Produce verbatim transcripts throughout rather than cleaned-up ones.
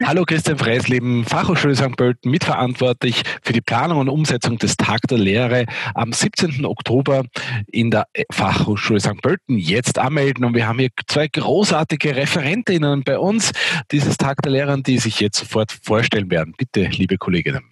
Hallo, Christian Freisleben, Fachhochschule Sankt Pölten, mitverantwortlich für die Planung und Umsetzung des Tag der Lehre am siebzehnten Oktober in der Fachhochschule Sankt Pölten. Jetzt anmelden, und wir haben hier zwei großartige Referentinnen bei uns dieses Tag der Lehre, die sich jetzt sofort vorstellen werden. Bitte, liebe Kolleginnen.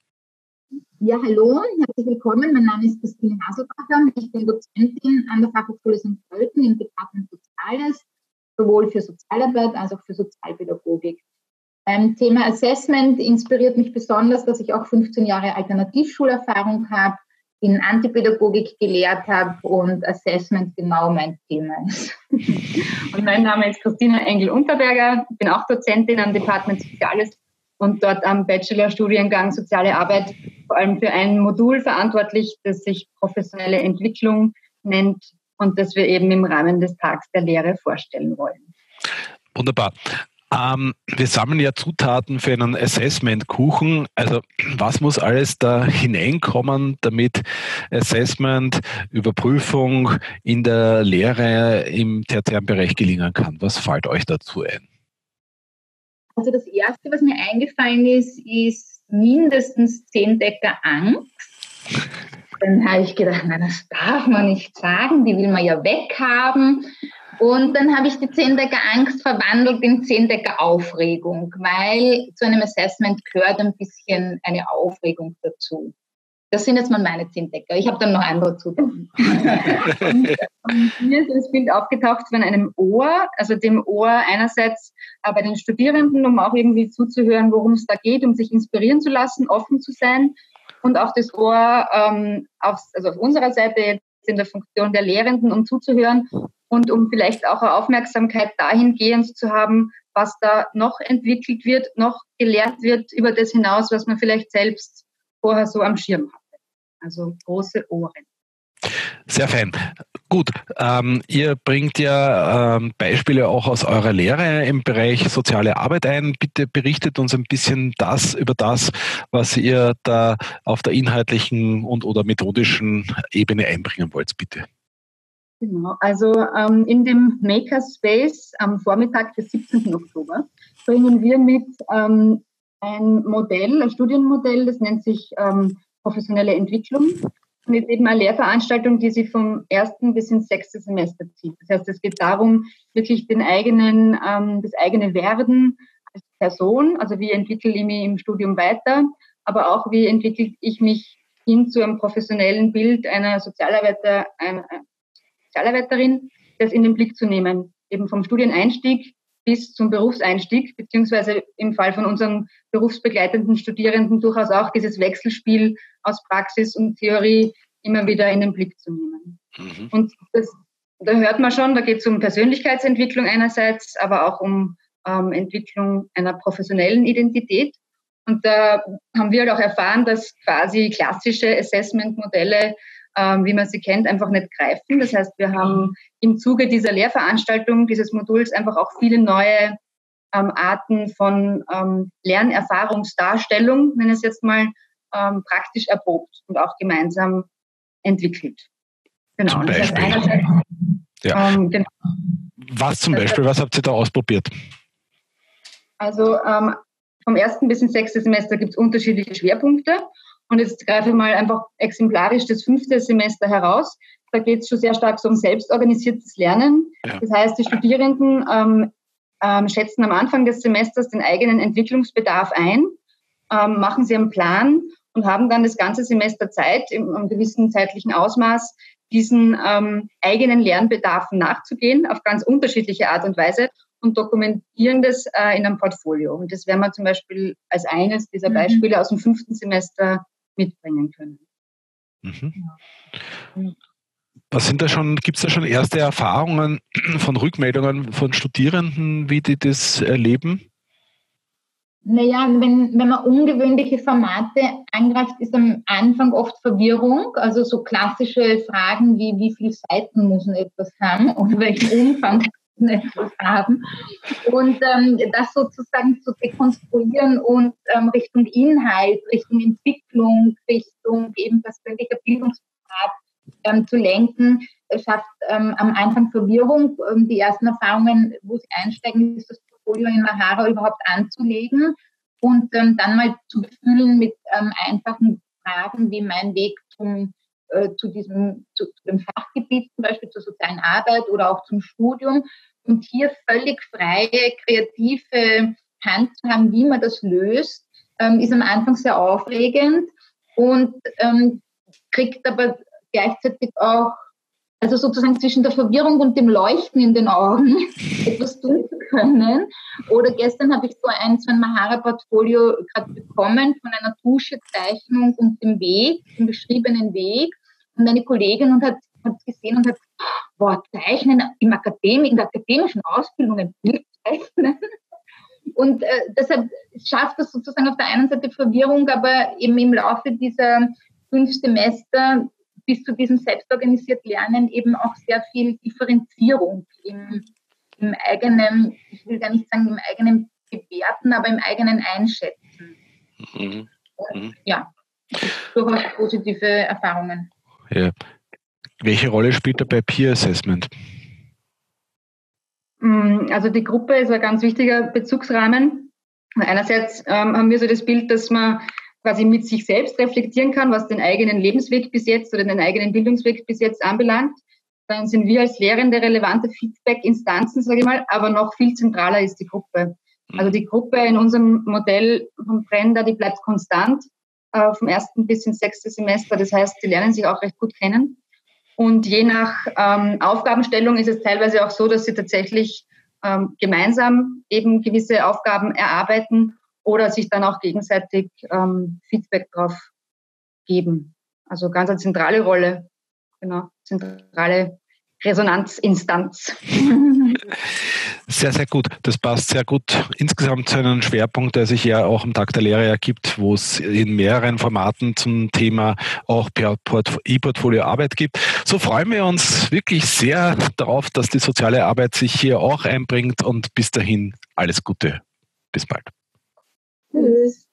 Ja, hallo, herzlich willkommen. Mein Name ist Christine Haselbacher. Ich bin Dozentin an der Fachhochschule Sankt Pölten im Departement Soziales, sowohl für Sozialarbeit als auch für Sozialpädagogik. Beim Thema Assessment inspiriert mich besonders, dass ich auch fünfzehn Jahre Alternativschulerfahrung habe, in Antipädagogik gelehrt habe und Assessment genau mein Thema ist. Und mein Name ist Christina Engel-Unterberger, ich bin auch Dozentin am Departement Soziales und dort am Bachelorstudiengang Soziale Arbeit vor allem für ein Modul verantwortlich, das sich professionelle Entwicklung nennt und das wir eben im Rahmen des Tags der Lehre vorstellen wollen. Wunderbar. Ähm, wir sammeln ja Zutaten für einen Assessment-Kuchen. Also was muss alles da hineinkommen, damit Assessment, Überprüfung in der Lehre im tertiären Bereich gelingen kann? Was fällt euch dazu ein? Also das Erste, was mir eingefallen ist, ist mindestens zehn Decker Angst. Dann habe ich gedacht, na, das darf man nicht sagen, die will man ja weghaben. Und dann habe ich die zehn Decker Angst verwandelt in zehn Decker Aufregung, weil zu einem Assessment gehört ein bisschen eine Aufregung dazu. Das sind jetzt mal meine zehn Decker. Ich habe dann noch andere Zutaten. Mir ist das Bild aufgetaucht von einem Ohr, also dem Ohr einerseits äh, bei den Studierenden, um auch irgendwie zuzuhören, worum es da geht, um sich inspirieren zu lassen, offen zu sein. Und auch das Ohr ähm, auf, also auf unserer Seite jetzt in der Funktion der Lehrenden, um zuzuhören und um vielleicht auch eine Aufmerksamkeit dahingehend zu haben, was da noch entwickelt wird, noch gelehrt wird über das hinaus, was man vielleicht selbst vorher so am Schirm hatte. Also große Ohren. Sehr fein. Gut, ähm, ihr bringt ja ähm, Beispiele auch aus eurer Lehre im Bereich soziale Arbeit ein. Bitte berichtet uns ein bisschen das über das, was ihr da auf der inhaltlichen und oder methodischen Ebene einbringen wollt, bitte. Genau, also ähm, in dem Makerspace am Vormittag des siebzehnten Oktober bringen wir mit ähm, ein Modell, ein Studienmodell, das nennt sich ähm, professionelle Entwicklung. Und ist eben eine Lehrveranstaltung, die sich vom ersten bis ins sechste Semester zieht. Das heißt, es geht darum, wirklich den eigenen, ähm, das eigene Werden als Person, also wie entwickle ich mich im Studium weiter, aber auch wie entwickle ich mich hin zu einem professionellen Bild einer Sozialarbeiter, einer Sozialarbeiterin, das in den Blick zu nehmen, eben vom Studieneinstieg bis zum Berufseinstieg, beziehungsweise im Fall von unseren berufsbegleitenden Studierenden durchaus auch dieses Wechselspiel aus Praxis und Theorie immer wieder in den Blick zu nehmen. Mhm. Und das, da hört man schon, da geht es um Persönlichkeitsentwicklung einerseits, aber auch um ähm, Entwicklung einer professionellen Identität. Und da haben wir halt auch erfahren, dass quasi klassische Assessment-Modelle, ähm, wie man sie kennt, einfach nicht greifen. Das heißt, wir haben im Zuge dieser Lehrveranstaltung, dieses Moduls, einfach auch viele neue ähm, Arten von ähm, Lernerfahrungsdarstellung, nenne ich es jetzt mal, ähm, praktisch erprobt und auch gemeinsam entwickelt. Genau. Zum Beispiel. Das heißt ja. ähm, genau. Was zum Beispiel? Was habt ihr da ausprobiert? Also ähm, vom ersten bis ins sechste Semester gibt es unterschiedliche Schwerpunkte. Und jetzt greife ich mal einfach exemplarisch das fünfte Semester heraus. Da geht es schon sehr stark so um selbstorganisiertes Lernen. Ja. Das heißt, die Studierenden ähm, ähm, schätzen am Anfang des Semesters den eigenen Entwicklungsbedarf ein, ähm, machen sie einen Plan und haben dann das ganze Semester Zeit, in einem gewissen zeitlichen Ausmaß, diesen ähm, eigenen Lernbedarfen nachzugehen, auf ganz unterschiedliche Art und Weise, und dokumentieren das äh, in einem Portfolio. Und das werden wir zum Beispiel als eines dieser Beispiele aus dem fünften Semester mitbringen können. Mhm. Was sind da schon, gibt es da schon erste Erfahrungen von Rückmeldungen von Studierenden, wie die das erleben? Naja, wenn, wenn man ungewöhnliche Formate angreift, ist am Anfang oft Verwirrung. Also so klassische Fragen wie, wie viele Seiten muss man etwas haben und welchen Umfang muss man etwas haben. Und ähm, das sozusagen zu dekonstruieren und ähm, Richtung Inhalt, Richtung Entwicklung, Richtung eben persönlicher Bildungsgrad ähm, zu lenken, schafft ähm, am Anfang Verwirrung. Ähm, die ersten Erfahrungen, wo sie einsteigen, ist das Portfolio in Mahara überhaupt anzulegen und ähm, dann mal zu befüllen mit ähm, einfachen Fragen wie mein Weg zum, äh, zu, diesem, zu, zu dem Fachgebiet, zum Beispiel zur sozialen Arbeit oder auch zum Studium. Und hier völlig freie, kreative Hand zu haben, wie man das löst, ähm, ist am Anfang sehr aufregend und ähm, kriegt aber gleichzeitig auch, also sozusagen zwischen der Verwirrung und dem Leuchten in den Augen etwas tun zu können. Oder gestern habe ich so ein, so ein Mahara-Portfolio gerade bekommen von einer Tuschezeichnung und dem Weg, dem beschriebenen Weg. Und eine Kollegin und hat es gesehen und hat, boah, Zeichnen im Akademie, in der akademischen Ausbildung ein Bild zeichnen. Und äh, deshalb schafft das sozusagen auf der einen Seite Verwirrung, aber eben im Laufe dieser fünf Semester bis zu diesem selbstorganisierten Lernen eben auch sehr viel Differenzierung im, im eigenen, ich will gar nicht sagen im eigenen Bewerten, aber im eigenen Einschätzen. Mhm. Und, ja, durchaus positive Erfahrungen. Ja. Welche Rolle spielt dabei Peer Assessment? Also die Gruppe ist ein ganz wichtiger Bezugsrahmen. Einerseits ähm, haben wir so das Bild, dass man quasi mit sich selbst reflektieren kann, was den eigenen Lebensweg bis jetzt oder den eigenen Bildungsweg bis jetzt anbelangt. Dann sind wir als Lehrende relevante Feedback-Instanzen, sage ich mal, aber noch viel zentraler ist die Gruppe. Also die Gruppe in unserem Modell von Brenda, die bleibt konstant äh, vom ersten bis ins sechste Semester. Das heißt, die lernen sich auch recht gut kennen. Und je nach ähm, Aufgabenstellung ist es teilweise auch so, dass sie tatsächlich ähm, gemeinsam eben gewisse Aufgaben erarbeiten oder sich dann auch gegenseitig ähm, Feedback drauf geben. Also ganz eine zentrale Rolle, genau, zentrale Resonanzinstanz. Sehr, sehr gut. Das passt sehr gut insgesamt zu einem Schwerpunkt, der sich ja auch am Tag der Lehre ergibt, wo es in mehreren Formaten zum Thema auch per E-Portfolio Arbeit gibt. So freuen wir uns wirklich sehr darauf, dass die soziale Arbeit sich hier auch einbringt und bis dahin alles Gute. Bis bald. Tschüss.